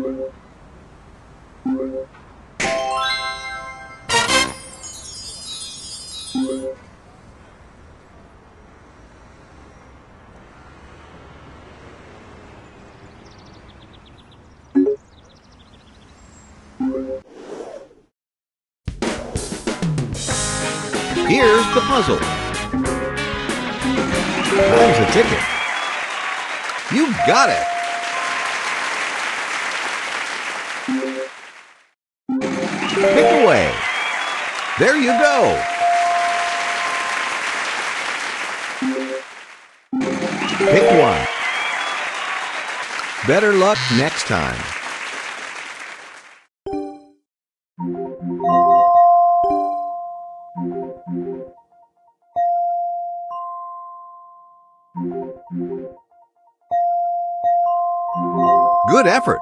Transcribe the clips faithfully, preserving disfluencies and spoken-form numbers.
Here's the puzzle. Time's a ticket. You got it. Pick away. There you go. Pick one. Better luck next time. Good effort.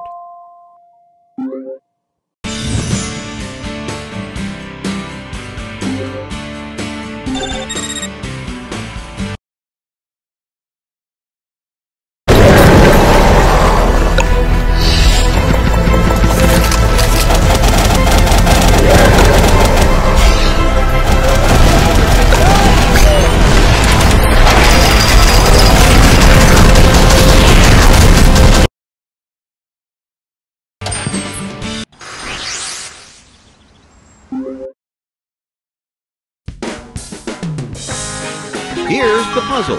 Here's the puzzle.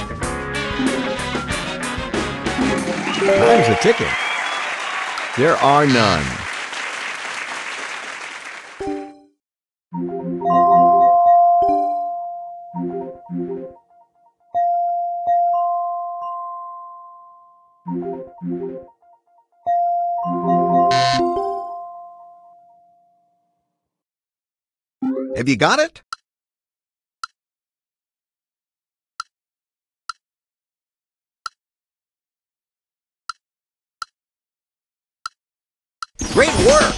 Time's a ticking. There are none. Have you got it? Great work!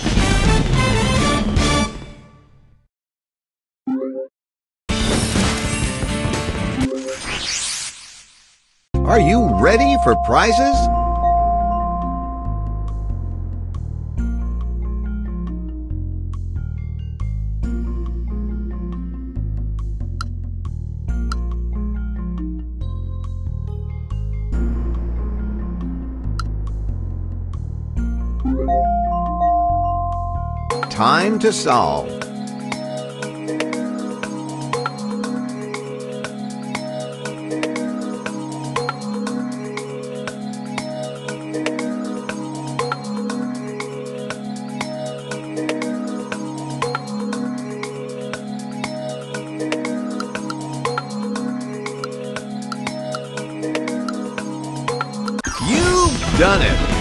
Are you ready for prizes? Time to solve. You've done it!